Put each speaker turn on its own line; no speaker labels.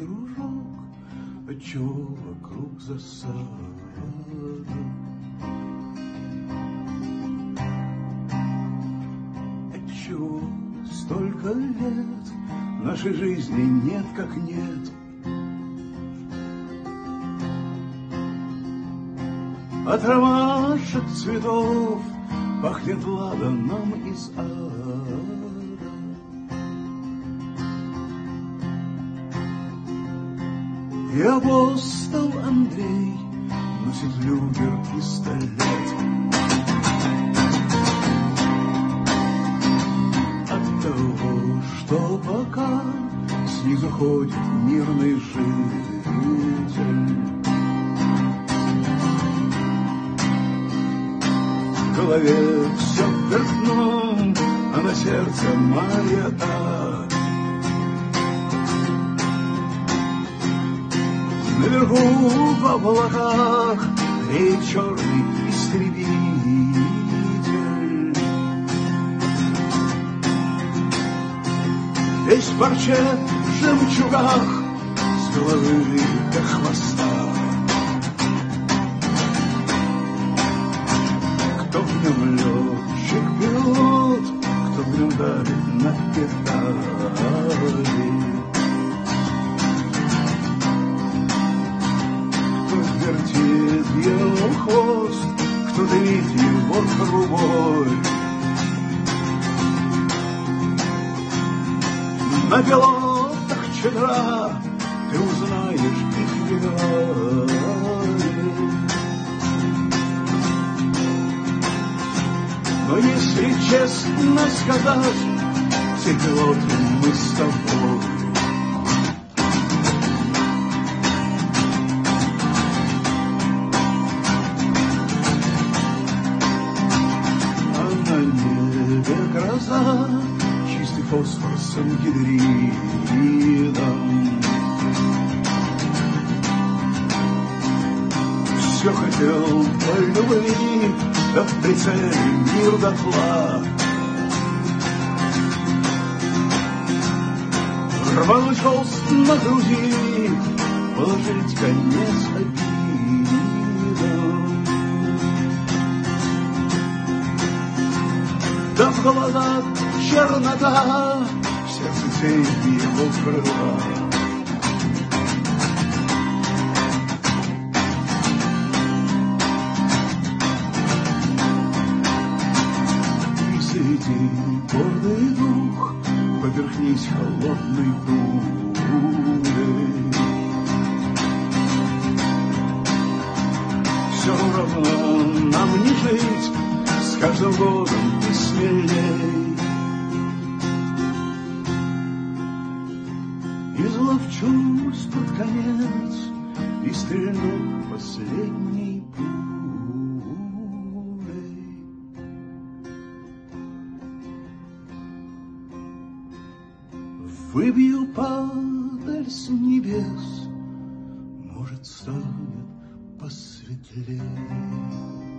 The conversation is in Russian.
дружок, отчего вокруг засада? Отчего столько лет нашей жизни нет как нет? От ромашек цветов пахнет ладаном из ада. И апостол Андрей носит люгер-пистолет. От того, что пока снизу ходит мирный житель, в голове все вверх дном, а на сердце маята. Наверху в облаках реет черный истребитель. Весь в парче в жемчугах с головы до хвоста. Кто в нем летчик-пилот, кто в нем давит на педали, вертит ему хвост, кто давит его трубой. На пилотах чедра ты узнаешь их герои. Но если честно сказать, все пилоты мы с тобой. Гроза, чистый фосфор с ангидридом. Все хотел по любви, да в прицеле мир дотла. Рвануть холст на груди, положить конец обидам. Да в глазах чернота, в сердце тень его крыла. И среди гордый дух, поверхнись холодной дурой. Все равно нам не жить, с каждым годом ты смелей. Изловчусь под конец и стрельну последней пулей. Выбью падаль с небес, может, станет посветлее.